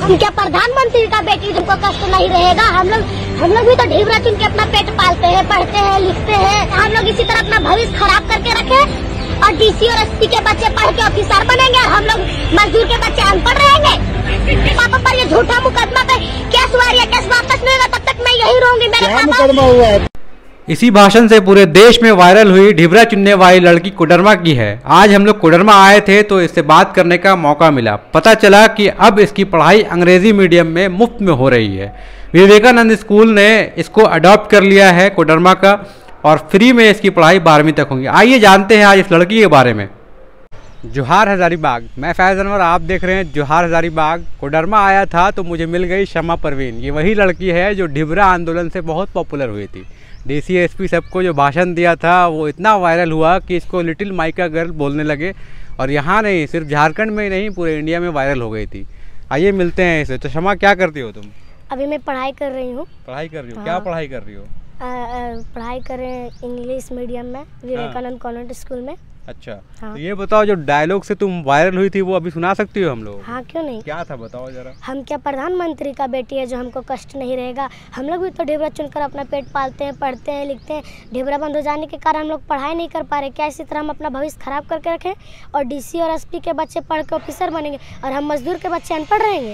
हम क्या प्रधानमंत्री का बेटी तुमको कष्ट नहीं रहेगा? हम लोग भी तो ढिबरा चुन के अपना पेट पालते हैं, पढ़ते हैं, लिखते हैं। हम लोग इसी तरह अपना भविष्य खराब करके रखे और डीसी और एसपी के बच्चे पढ़ के ऑफिसर बनेंगे और हम लोग मजदूर के बच्चे अनपढ़ रहेंगे। पापा पर ये झूठा मुकदमा पे केस हुआ है, केस वापस नहीं होगा तब तक मैं यही रहूंगी। मेरे मुकदमा हुआ है? इसी भाषण से पूरे देश में वायरल हुई ढिबरा चुनने वाली लड़की कोडरमा की है। आज हम लोग कोडरमा आए थे तो इससे बात करने का मौका मिला। पता चला कि अब इसकी पढ़ाई अंग्रेजी मीडियम में मुफ्त में हो रही है। विवेकानंद स्कूल ने इसको अडॉप्ट कर लिया है कोडरमा का और फ्री में इसकी पढ़ाई 12वीं तक होगी। आइए जानते हैं आज इस लड़की के बारे में। जोहार हजारीबाग, मैं फैज़ अनवर, आप देख रहे हैं जोहार हजारीबाग। कोडरमा आया था तो मुझे मिल गई शमा परवीन। ये वही लड़की है जो ढिबरा आंदोलन से बहुत पॉपुलर हुई थी। डीसी एसपी सबको जो भाषण दिया था वो इतना वायरल हुआ कि इसको लिटिल माइका गर्ल बोलने लगे और यहाँ नहीं सिर्फ झारखंड में ही नहीं पूरे इंडिया में वायरल हो गई थी। आइए मिलते हैं इसे। तो शमा, क्या करती हो तुम? अभी मैं पढ़ाई कर रही हूँ। पढ़ाई कर रही हो? हाँ। क्या पढ़ाई कर रही हो? पढ़ाई कर रहे हैं इंग्लिश मीडियम में विवेकानंद कॉन्वेंट स्कूल में। अच्छा। हाँ। तो ये बताओ, जो डायलॉग से तुम वायरल हुई थी वो अभी सुना सकती हो हम लोग? हाँ, क्यों नहीं। क्या था बताओ जरा। हम क्या प्रधानमंत्री का बेटी है जो हमको कष्ट नहीं रहेगा? हम लोग भी तो ढिबरा चुनकर अपना पेट पालते हैं, पढ़ते हैं, लिखते हैं। ढिबरा बंद हो जाने के कारण हम लोग पढ़ाई नहीं कर पा रहे। क्या इसी तरह हम अपना भविष्य खराब करके रखें और डीसी और एसपी के बच्चे पढ़ के ऑफिसर बनेंगे और हम मजदूर के बच्चे अनपढ़ रहेंगे?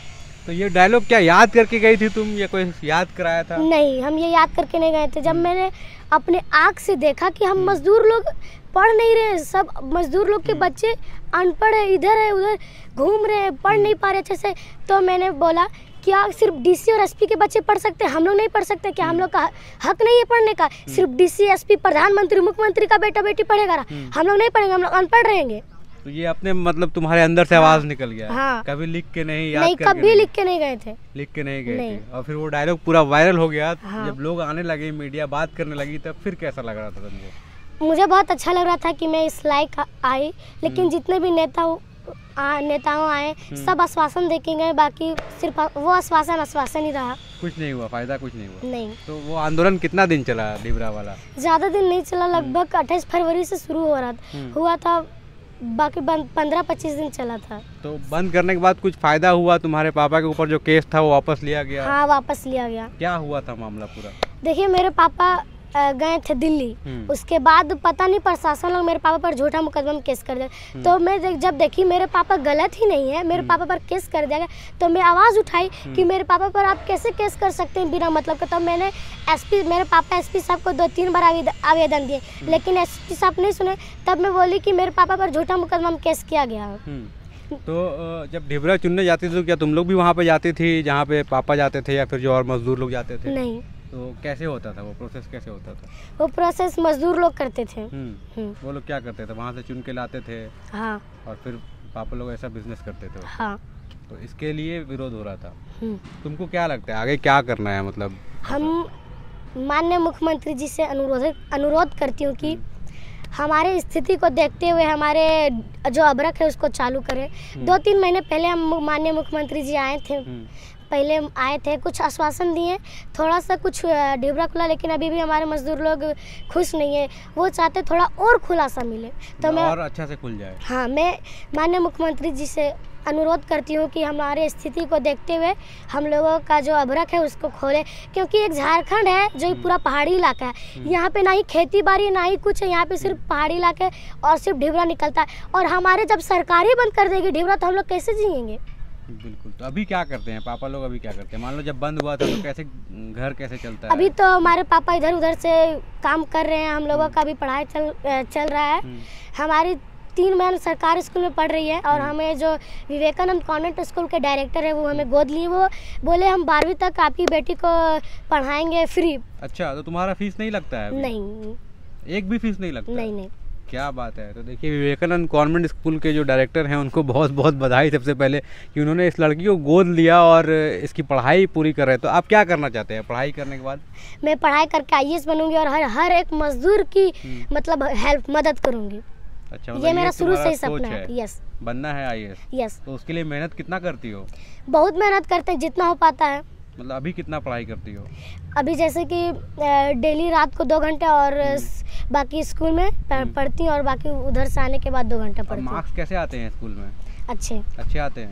तो ये डायलॉग क्या याद करके गई थी तुम या कोई याद कराया था? नहीं, हम ये याद करके नहीं गए थे। जब मैंने अपने आँख से देखा कि हम मजदूर लोग पढ़ नहीं रहे, सब मजदूर लोग के बच्चे अनपढ़ है, इधर है उधर घूम रहे हैं, पढ़ नहीं पा रहे अच्छे से, तो मैंने बोला क्या सिर्फ डीसी और एसपी के बच्चे पढ़ सकते हैं, हम लोग नहीं पढ़ सकते? क्या हम लोग का हक नहीं है पढ़ने का? सिर्फ डीसी एसपी प्रधानमंत्री मुख्यमंत्री का बेटा बेटी पढ़ेगा ना? हम लोग नहीं पढ़ेंगे, हम लोग अनपढ़ रहेंगे। तो ये अपने मतलब तुम्हारे अंदर से आवाज निकल गया? हाँ। कभी लिख के नहीं, याद नहीं, कभी लिख के नहीं गए थे। लिख के नहीं गए नहीं। थे और फिर वो डायलॉग पूरा वायरल हो गया। हाँ। जब लोग आने लगे, मीडिया बात करने लगी, तब फिर कैसा लग रहा था तुमको? मुझे बहुत अच्छा लग रहा था कि मैं इस लायक आई, लेकिन जितने भी नेताओं आए सब आश्वासन देके गए, बाकी सिर्फ वो आश्वासन ही रहा। कुछ नहीं हुआ, फायदा कुछ नहीं हुआ? नहीं। तो वो आंदोलन कितना दिन चला ढिबरा वाला? ज़्यादा दिन नहीं चला, लगभग 28 फरवरी से शुरू हुआ था, बाकी 15-25 दिन चला था। तो बंद करने के बाद कुछ फायदा हुआ? तुम्हारे पापा के ऊपर जो केस था वो वापस लिया गया? हाँ, वापस लिया गया। क्या हुआ था मामला पूरा? देखिए, मेरे पापा गए थे दिल्ली, उसके बाद पता नहीं प्रशासन लोग मेरे पापा पर झूठा मुकदमा में केस कर दिया। तो मैं जब देखी मेरे पापा गलत ही नहीं है, मेरे पापा पर केस कर दिया गया, तो मैं आवाज़ उठाई कि मेरे पापा पर आप कैसे केस कर सकते हैं बिना मतलब का। तब मैंने मेरे पापा एसपी साहब को 2-3 बार आवेदन दिए, लेकिन एसपी साहब नहीं सुने। तब मैं बोली कि मेरे पापा पर झूठा मुकदमा में केस किया गया। तो जब ढिबरा चुनने जाती थी तो क्या तुम लोग भी वहाँ पे जाती थी जहाँ पे पापा जाते थे या फिर जो और मजदूर लोग जाते थे? नहीं। तो कैसे होता था वो प्रोसेस? कैसे होता था वो प्रोसेस? मजदूर लोग करते थे। वो लोग क्या करते थे? वहाँ से चुन के लाते थे? हाँ। और फिर पापा लोग ऐसा बिजनेस करते थे? हाँ। तो इसके लिए विरोध हो रहा था। तुमको क्या लगता है आगे क्या करना है? मतलब हम माननीय मुख्यमंत्री जी से अनुरोध करती हूँ कि हमारे स्थिति को देखते हुए हमारे जो अबरक है उसको चालू करें। 2-3 महीने पहले हम माननीय मुख्यमंत्री जी आए थे, कुछ आश्वासन दिए, थोड़ा सा कुछ ढिबरा खुला, लेकिन अभी भी हमारे मजदूर लोग खुश नहीं है। वो चाहते थोड़ा और खुलासा मिले तो मैं और अच्छा से खुल जाए। हाँ, मैं माननीय मुख्यमंत्री जी से अनुरोध करती हूँ कि हमारे स्थिति को देखते हुए हम लोगों का जो अबरक है उसको खोले, क्योंकि एक झारखंड है जो पूरा पहाड़ी इलाका है, यहाँ पे ना ही खेती बाड़ी ना ही कुछ है, यहाँ पे सिर्फ पहाड़ी इलाका है और सिर्फ ढिबरा निकलता है। और हमारे जब सरकार ही बंद कर देगी ढिबरा तो हम लोग कैसे जिएंगे? बिल्कुल। तो अभी क्या करते हैं पापा लोग? अभी क्या करते हैं? मान लो जब बंद हुआ था तो कैसे घर कैसे चलता है? अभी तो हमारे पापा इधर उधर से काम कर रहे हैं, हम लोगों का भी पढ़ाई चल रहा है। हमारी 3 बहन सरकारी स्कूल में पढ़ रही है और हमें जो विवेकानंद कॉन्वेंट स्कूल के डायरेक्टर है वो हमें गोद लिए, वो बोले हम 12वीं तक आपकी बेटी को पढ़ाएंगे फ्री। अच्छा, तो तुम्हारा फीस नहीं लगता है अभी? नहीं, एक भी फीस नहीं लगता? नहीं। क्या बात है। तो देखिए, विवेकानंद कॉन्वेंट स्कूल के जो डायरेक्टर हैं उनको बहुत बहुत बधाई सबसे पहले कि उन्होंने इस लड़की को गोद लिया और इसकी पढ़ाई पूरी कर रहे हैं। तो आप क्या करना चाहते हैं पढ़ाई करने के बाद? मैं पढ़ाई करके IAS बनूंगी और हर एक मजदूर की मतलब मदद करूंगी। अच्छा, ये मेरा शुरू से ही सपना है। यस, बनना है IAS। यस। तो उसके लिए मेहनत कितना करती हो? बहुत मेहनत करते हैं, जितना हो पाता है। मतलब अभी कितना पढ़ाई करती हो? अभी जैसे कि डेली रात को 2 घंटे और बाकी स्कूल में पढ़ती हूँ और बाकी उधर से आने के बाद 2 घंटे पढ़ती हूँ। मार्क्स कैसे आते हैं स्कूल में? अच्छे आते हैं।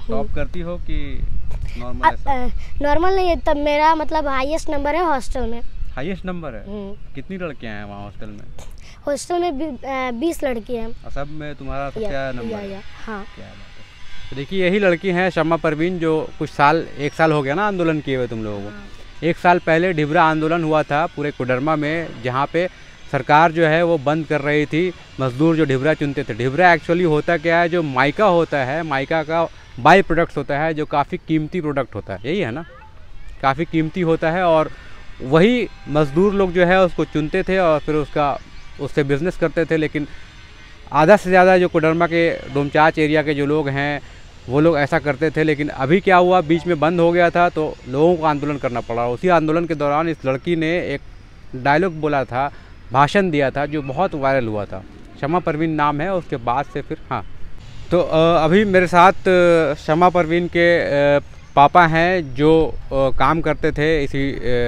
टॉप करती हो कि नॉर्मल? नॉर्मल नहीं है, तब मेरा मतलब हाईएस्ट नंबर है हॉस्टल में। हाईएस्ट नंबर है? कितनी लड़कियां हैं वहाँ हॉस्टल में? हॉस्टल में 20 लड़की हैं। और सब में तुम्हारा सबसे ज़्यादा नंबर है? हाँ। क्या बात है। तो देखिए यही लड़की हैं शमा परवीन, जो कुछ साल, 1 साल हो गया ना आंदोलन किए हुए तुम लोगों को। 1 साल पहले ढिबरा आंदोलन हुआ था पूरे कोडरमा में, जहाँ पे सरकार जो है वो बंद कर रही थी मजदूर जो ढिबरा चुनते थे। ढिबरा एक्चुअली होता क्या है, जो माइका होता है, माइका का बाई प्रोडक्ट्स होता है, जो काफ़ी कीमती प्रोडक्ट होता है, यही है ना, काफ़ी कीमती होता है। और वही मज़दूर लोग जो है उसको चुनते थे और फिर उससे बिज़नेस करते थे। लेकिन आधा से ज़्यादा जो कोडरमा के डोमचांच एरिया के जो लोग हैं वो लोग ऐसा करते थे। लेकिन अभी क्या हुआ, बीच में बंद हो गया था तो लोगों को आंदोलन करना पड़ा। उसी आंदोलन के दौरान इस लड़की ने एक डायलॉग बोला था, भाषण दिया था, जो बहुत वायरल हुआ था। शमा परवीन नाम है। उसके बाद से फिर हाँ, तो अभी मेरे साथ शमा परवीन के पापा हैं, जो काम करते थे इसी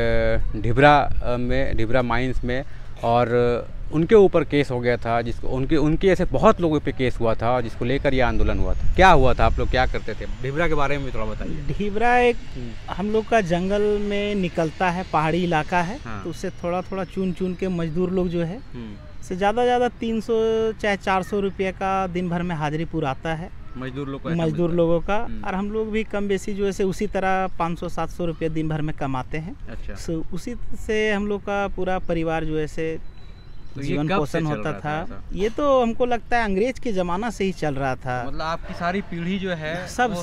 ढिबरा माइंस में, और उनके ऊपर केस हो गया था, जिसको उनके ऐसे बहुत लोगों पे केस हुआ था जिसको लेकर ये आंदोलन हुआ था। क्या हुआ था, आप लोग क्या करते थे? ढिबरा के बारे में भी थोड़ा बताइए। ढिबरा एक हम लोग का जंगल में निकलता है, पहाड़ी इलाका है। हाँ। तो उससे थोड़ा थोड़ा चुन के मजदूर लोग जो है से ज़्यादा 300 चाहे 400 रुपये का दिन भर में हाजिरी पूरा आता है मजदूर लोगों का। और हम लोग भी कम बेसी जो है उसी तरह 500-700 रुपये दिन भर में कमाते हैं। अच्छा। उसी से हम लोग का पूरा परिवार जो है तो जीवन पोषण होता था। ये तो हमको लगता है अंग्रेज के ज़माना से ही चल रहा था। मतलब आपकी सारी पीढ़ी जो है सब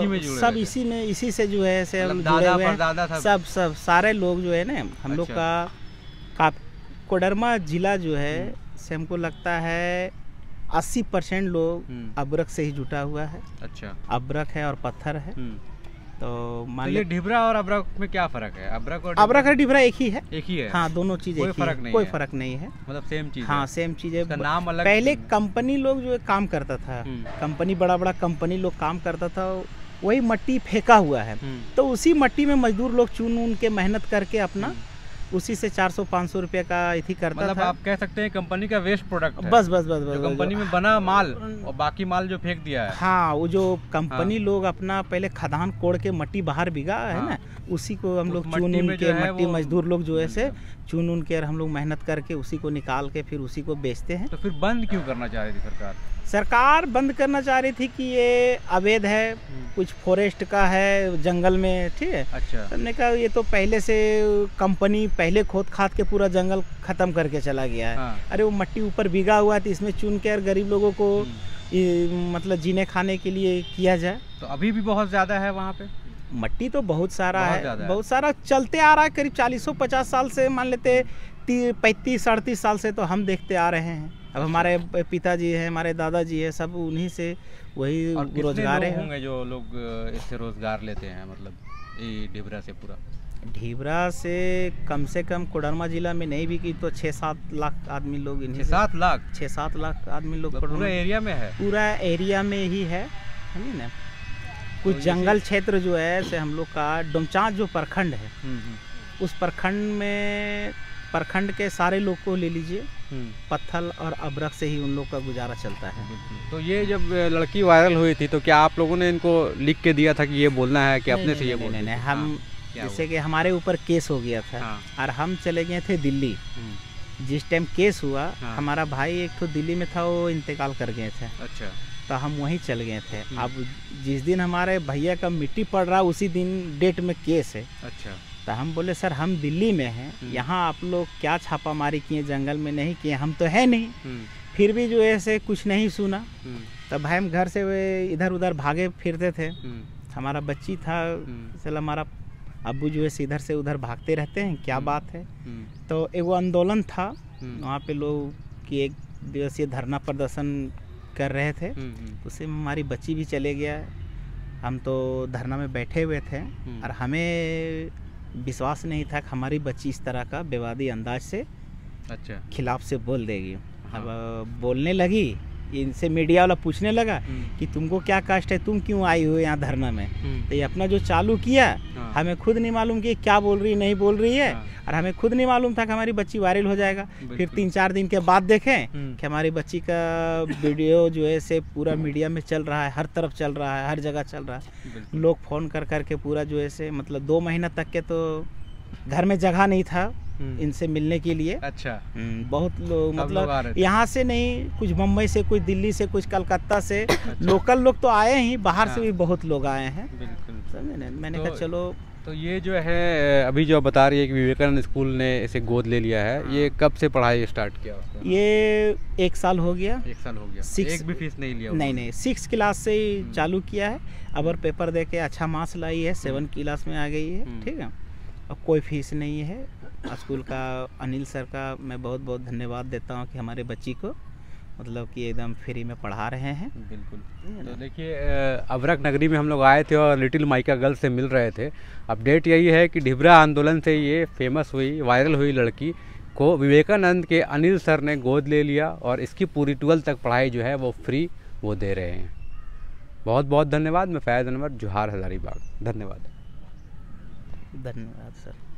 इसी से जो है से हम जुड़े हुए हैं। सब सारे लोग जो है ना हम लोग का कोडरमा जिला जो है से हमको लगता है 80% लोग अबरक से ही जुटा हुआ है। अच्छा। अबरक है और पत्थर है। तो मान ये ढिबरा और अबरक में क्या फर्क है? अबरक और ढिबरा एक ही है। हाँ, दोनों चीज एक ही है, कोई फर्क नहीं है। मतलब सेम चीज। हाँ, सेम चीज है। नाम अलग। पहले कंपनी लोग जो है काम करता था, कंपनी बड़ा कंपनी लोग काम करता था, वही मट्टी फेंका हुआ है। तो उसी मट्टी में मजदूर लोग चुन के मेहनत करके अपना उसी से 400-500 रुपये का इथी करता मतलब था। आप कह सकते हैं कंपनी का वेस्ट प्रोडक्ट है। बस कंपनी में बना माल और बाकी माल जो फेंक दिया है। हाँ, वो जो कंपनी लोग अपना पहले खदान कोड़ के मट्टी बाहर बिगा है ना, उसी को हम लोग चुन के मट्टी मजदूर लोग जो है से चुन के हम लोग मेहनत करके उसी को निकाल के फिर उसी को बेचते हैं। तो फिर बंद क्यों करना चाह रही थी सरकार? सरकार बंद करना चाह रही थी कि ये अवैध है, कुछ फॉरेस्ट का है जंगल में, ठीक है। अच्छा। हमने कहा ये तो पहले से कंपनी पहले खोद खाद के पूरा जंगल खत्म करके चला गया है। हाँ। अरे वो मट्टी ऊपर बिगा हुआ है तो इसमें चुन के गरीब लोगों को मतलब जीने खाने के लिए किया जाए। तो अभी भी बहुत ज्यादा है वहाँ पे मट्टी, तो बहुत सारा है, बहुत सारा चलते आ रहा है। करीब 40-50 साल से, मान लेते 35-38 साल से तो हम देखते आ रहे हैं। अब हमारे पिताजी हैं, हमारे दादाजी है, सब उन्हीं से वही रोजगार होंगे जो लोग इससे रोजगार लेते हैं, मतलब ये ढिबरा से पूरा। ढिबरा से कम कोडरमा जिला में नहीं भी की तो 6-7 लाख आदमी लोग 6-7 लाख आदमी लोग पूरा एरिया में है। पूरा एरिया में ही है ना। कुछ जंगल क्षेत्र जो है से हम लोग का डोमचांच जो प्रखंड है, उस प्रखंड के सारे लोग को ले लीजिए, पत्थल और अबरक से ही उन लोग का गुजारा चलता है। तो ये जब लड़की वायरल हुई थी तो क्या आप लोगों ने इनको लिख के दिया था कि ये बोलना है, कि अपने से ये बोलना? नहीं, हम जैसे कि हमारे ऊपर केस हो गया था और हम चले गए थे दिल्ली। जिस टाइम केस हुआ, हमारा भाई एक तो दिल्ली में था, वो इंतकाल कर गए थे। अच्छा। तो हम वहीं चल गए थे। अब जिस दिन हमारे भैया का मिट्टी पड़ रहा उसी दिन डेट में केस है। अच्छा। तो हम बोले सर हम दिल्ली में हैं, यहाँ आप लोग क्या छापामारी किए, जंगल में नहीं किए, हम तो है नहीं। फिर भी जो ऐसे कुछ नहीं सुना। तब भाई हम घर से इधर उधर भागे फिरते थे। हमारा बच्ची था, चल हमारा अब्बू जो है इधर से उधर भागते रहते हैं, क्या बात है। तो एगो आंदोलन था वहाँ पे, लोग की 1 दिवसीय धरना प्रदर्शन कर रहे थे। उससे हमारी बच्ची भी चले गया। हम तो धरना में बैठे हुए थे और हमें विश्वास नहीं था कि हमारी बच्ची इस तरह का विवादी अंदाज से अच्छा खिलाफ से बोल देगी। अब बोलने लगी इनसे मीडिया वाला पूछने लगा कि तुमको क्या कष्ट है, तुम क्यों आई हो यहाँ धरना में। तो ये अपना जो चालू किया, हमें खुद नहीं मालूम कि क्या बोल रही नहीं बोल रही है, और हमें खुद नहीं मालूम था कि हमारी बच्ची वायरल हो जाएगा। फिर 3-4 दिन के बाद देखें कि हमारी बच्ची का वीडियो जो है से पूरा मीडिया में चल रहा है, हर तरफ चल रहा है, हर जगह चल रहा है। लोग फ़ोन कर करके पूरा जो है से मतलब 2 महीना तक के तो घर में जगह नहीं था इनसे मिलने के लिए। अच्छा। बहुत लोग मतलब यहाँ से नहीं, कुछ मुंबई से, कुछ दिल्ली से, कुछ कलकत्ता से। अच्छा। लोकल लोग तो आए ही, बाहर से भी बहुत लोग आए हैं। बिल्कुल। मैंने कहा चलो। तो ये जो है अभी जो बता रही है कि विवेकानंद स्कूल ने इसे गोद ले लिया है, ये कब से पढ़ाई स्टार्ट किया? ये 1 साल हो गया। 1 साल हो गया। एक भी फीस नहीं लिया? नहीं, 6 क्लास से ही चालू किया है। अब पेपर दे के अच्छा मार्क्स लाई है, 7 क्लास में आ गई है। ठीक है, अब कोई फीस नहीं है। स्कूल का अनिल सर का मैं बहुत बहुत धन्यवाद देता हूँ कि हमारे बच्ची को मतलब कि एकदम फ्री में पढ़ा रहे हैं। बिल्कुल। तो देखिए, अबरक नगरी में हम लोग आए थे और लिटिल माइका गर्ल से मिल रहे थे। अपडेट यही है कि ढिबरा आंदोलन से ये फेमस हुई, वायरल हुई लड़की को विवेकानंद के अनिल सर ने गोद ले लिया और इसकी पूरी 12th तक पढ़ाई जो है वो फ्री वो दे रहे हैं। बहुत बहुत धन्यवाद। मैं फैज़ अनवर, जोहार हज़ारीबाग। धन्यवाद। धन्यवाद सर।